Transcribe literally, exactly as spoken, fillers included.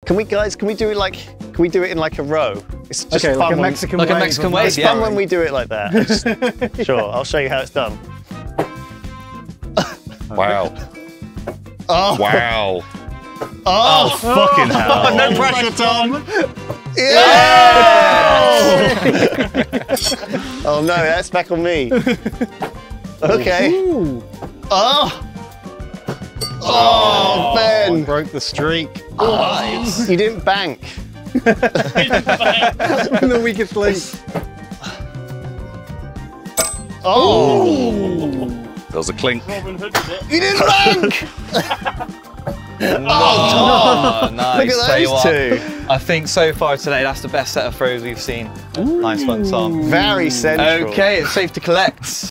Can we, guys? Can we do it like? Can we do it in like a row? It's just okay, fun like a when, Mexican like wave. a Mexican wave. It's Yeah. fun when we do it like that. Just, sure, I'll show you how it's done. Wow. Oh. Wow. Oh, oh fucking hell! Oh, no pressure, Tom. Yeah! Oh no, that's back on me. Okay. Ooh. Oh. Oh, Ben! Broke the streak. Oh, you didn't bank. The weakest link. Oh! There was a clink. You didn't bank! Oh, nice. Look at Tell you those what, two. I think so far today, that's the best set of throws we've seen. Ooh. Nice one, Tom. Very central. Okay, it's safe to collect.